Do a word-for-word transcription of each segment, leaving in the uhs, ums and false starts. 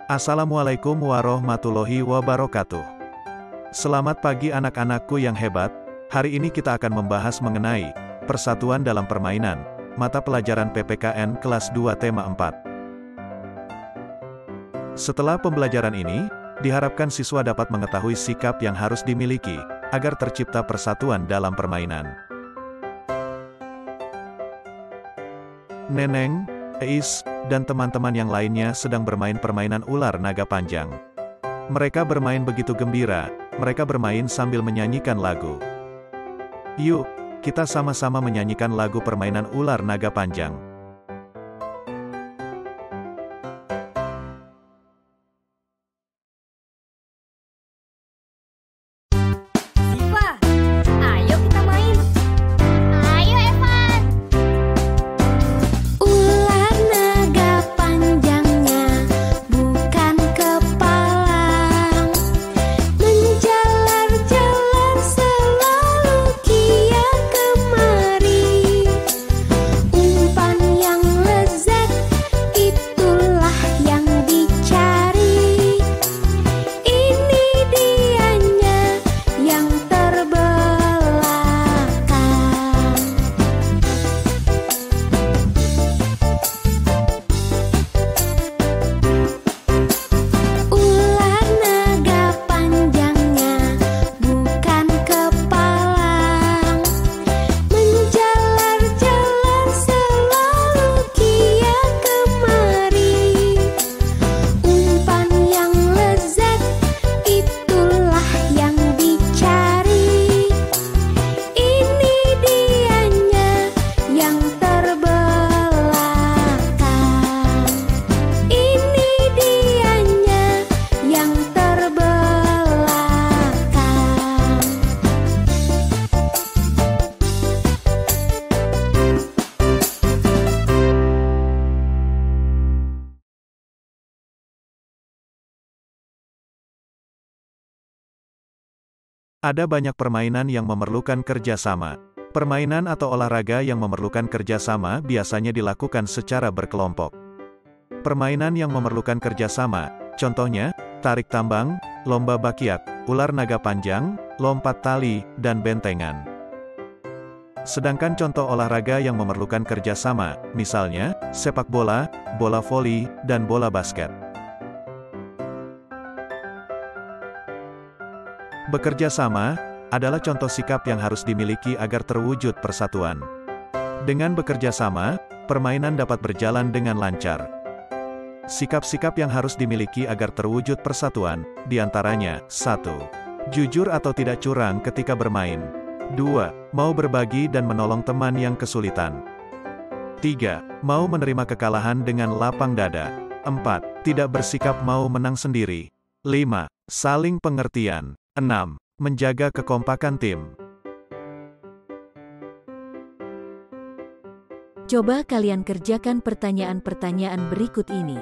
Assalamualaikum warahmatullahi wabarakatuh. Selamat pagi anak-anakku yang hebat. Hari ini kita akan membahas mengenai persatuan dalam permainan, mata pelajaran P P K N kelas dua tema empat. Setelah pembelajaran ini, diharapkan siswa dapat mengetahui sikap yang harus dimiliki agar tercipta persatuan dalam permainan. Neneng, Eis, dan teman-teman yang lainnya sedang bermain permainan ular naga panjang. Mereka bermain begitu gembira, mereka bermain sambil menyanyikan lagu. Yuk, kita sama-sama menyanyikan lagu permainan ular naga panjang. Ada banyak permainan yang memerlukan kerjasama. Permainan atau olahraga yang memerlukan kerjasama biasanya dilakukan secara berkelompok. Permainan yang memerlukan kerjasama, contohnya, tarik tambang, lomba bakiak, ular naga panjang, lompat tali, dan bentengan. Sedangkan contoh olahraga yang memerlukan kerjasama, misalnya, sepak bola, bola voli, dan bola basket. Bekerja sama adalah contoh sikap yang harus dimiliki agar terwujud persatuan. Dengan bekerja sama, permainan dapat berjalan dengan lancar. Sikap-sikap yang harus dimiliki agar terwujud persatuan, diantaranya, satu. Jujur atau tidak curang ketika bermain. dua. Mau berbagi dan menolong teman yang kesulitan. tiga. Mau menerima kekalahan dengan lapang dada. empat. Tidak bersikap mau menang sendiri. lima. Saling pengertian. enam. Menjaga kekompakan tim. Coba kalian kerjakan pertanyaan-pertanyaan berikut ini.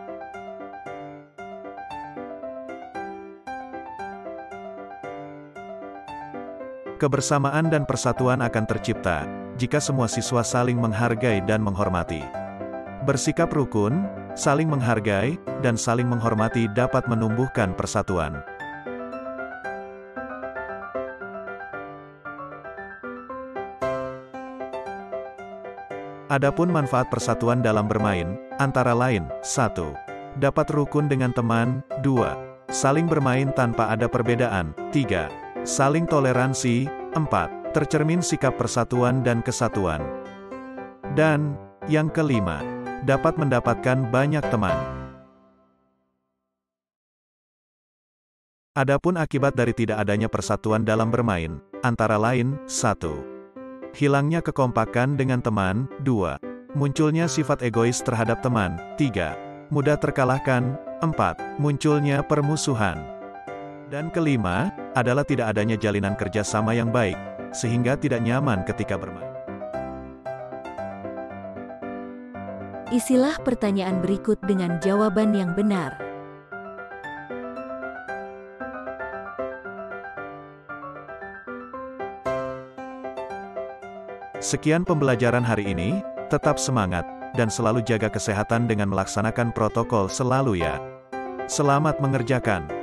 Kebersamaan dan persatuan akan tercipta jika semua siswa saling menghargai dan menghormati. Bersikap rukun, saling menghargai, dan saling menghormati dapat menumbuhkan persatuan. Adapun manfaat persatuan dalam bermain, antara lain, satu. Dapat rukun dengan teman, dua. Saling bermain tanpa ada perbedaan, tiga. Saling toleransi, empat. Tercermin sikap persatuan dan kesatuan. Dan, yang kelima, dapat mendapatkan banyak teman. Adapun akibat dari tidak adanya persatuan dalam bermain, antara lain, satu. Hilangnya kekompakan dengan teman, dua. Munculnya sifat egois terhadap teman, tiga. Mudah terkalahkan, empat. Munculnya permusuhan. Dan kelima, adalah tidak adanya jalinan kerjasama yang baik, sehingga tidak nyaman ketika bermain. Isilah pertanyaan berikut dengan jawaban yang benar. Sekian pembelajaran hari ini, tetap semangat, dan selalu jaga kesehatan dengan melaksanakan protokol selalu ya. Selamat mengerjakan.